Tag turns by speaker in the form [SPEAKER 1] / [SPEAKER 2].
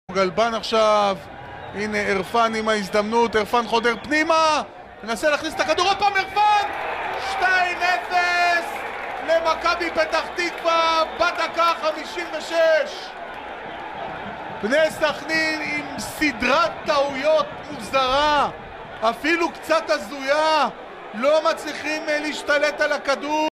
[SPEAKER 1] גלבן עכשיו, הנה ערפן עם ההזדמנות, ערפן חודר פנימה, מנסה להכניס את הכדור, עוד פעם ערפן! 2-0 למכבי פתח תקווה בדקה 56. בני סכנין עם סדרת טעויות מוזרה, אפילו קצת הזויה, לא מצליחים להשתלט על הכדור.